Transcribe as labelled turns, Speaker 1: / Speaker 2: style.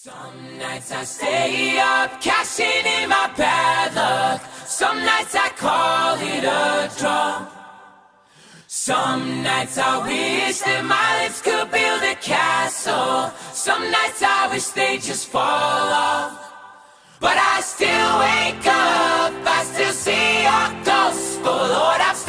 Speaker 1: Some nights I stay up, cashing in my bad luck. Some nights I call it a draw. Some nights I wish that my lips could build a castle. Some nights I wish they just fall off. But I still wake up, I still see your ghost. Oh Lord, I'm